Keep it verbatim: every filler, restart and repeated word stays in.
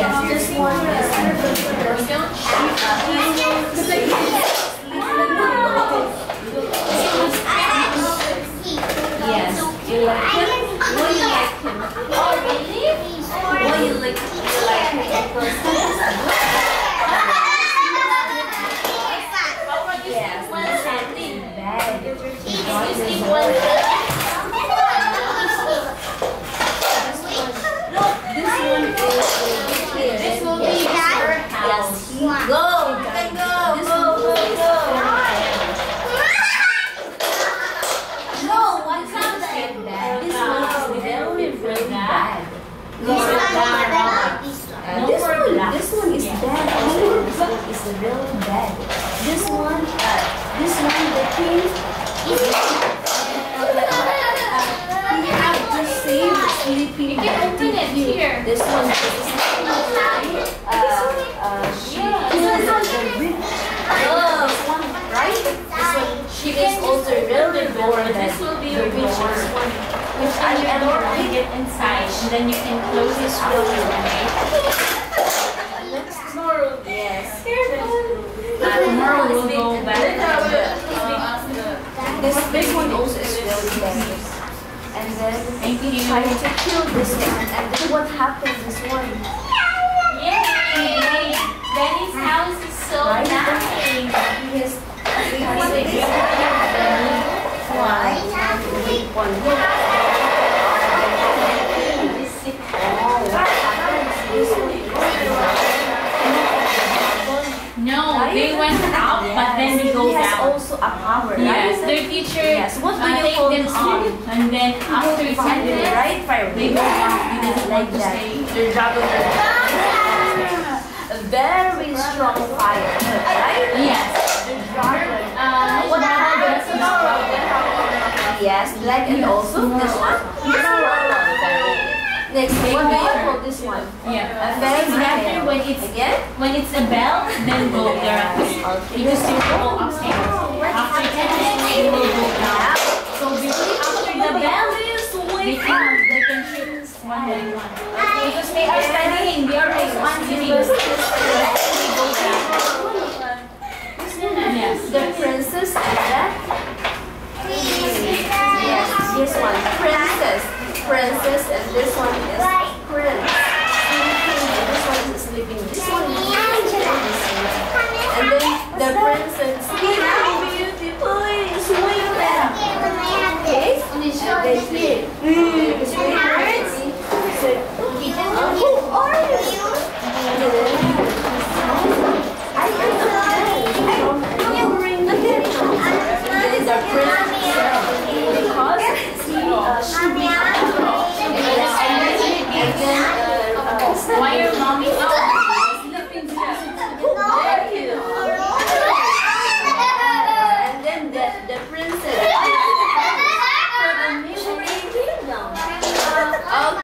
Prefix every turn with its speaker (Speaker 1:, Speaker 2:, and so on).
Speaker 1: Yes, this one is yes, you like him? Why you like him? Oh, really? Why you like, you like him? Because yes, something bad. This one is this will be your house. Yes. Go, you can go, go, go, go. No, what's up there? This one is very, very bad. This one, this one, this one is bad. This one is really bad. This one, uh, this one, the king is. He have to save sleeping. You can open it here. This one is. Uh, uh, she is the rich. Oh, right? This one, she is also really bored.
Speaker 2: This will be
Speaker 1: the
Speaker 2: your
Speaker 1: richest
Speaker 2: door.
Speaker 1: one. Which
Speaker 2: And
Speaker 1: I
Speaker 2: your
Speaker 1: am
Speaker 2: door
Speaker 1: right.
Speaker 2: will get inside, and then you can close this really right?
Speaker 1: Next tomorrow. Yes.
Speaker 2: Uh, tomorrow we'll go back.
Speaker 1: This this one also is really dangerous. And then
Speaker 2: Thank
Speaker 1: he
Speaker 2: you.
Speaker 1: tried to kill this one. And then what happened? This one.
Speaker 2: Yay! Benny's house is so
Speaker 1: Right?
Speaker 2: nice.
Speaker 1: He is. He has
Speaker 2: What
Speaker 1: a
Speaker 2: is it?
Speaker 1: Why? One.
Speaker 2: He's sick.
Speaker 1: Oh, what happened? This one.
Speaker 2: No, they went out, but then they go
Speaker 1: He has
Speaker 2: down.
Speaker 1: also a power,
Speaker 2: Yes,
Speaker 1: right?
Speaker 2: their teacher
Speaker 1: Yes. What do
Speaker 2: uh,
Speaker 1: you
Speaker 2: take
Speaker 1: call
Speaker 2: them
Speaker 1: this
Speaker 2: on,
Speaker 1: one?
Speaker 2: and then after ten
Speaker 1: Five,
Speaker 2: minutes,
Speaker 1: right? Fire.
Speaker 2: they go down. They doesn't want
Speaker 1: Like
Speaker 2: to
Speaker 1: that.
Speaker 2: stay.
Speaker 1: They're juggling. A very strong fire, right?
Speaker 2: Yes.
Speaker 1: They're juggling.
Speaker 2: Uh,
Speaker 1: What
Speaker 2: about
Speaker 1: happened? Yes, black and also this one. Next, what do you call this one?
Speaker 2: Yeah.
Speaker 1: A very
Speaker 2: It's better
Speaker 1: tail.
Speaker 2: when it's
Speaker 1: Again?
Speaker 2: when it's a bell, then go directly. Because you go upstairs. After ten minutes, you will go down. So before after the bell, they can they can shoot one by one. Because they are studying, they are responsible. They go down. Yes.
Speaker 1: The princess and the yes, this one princess, princess, and this one is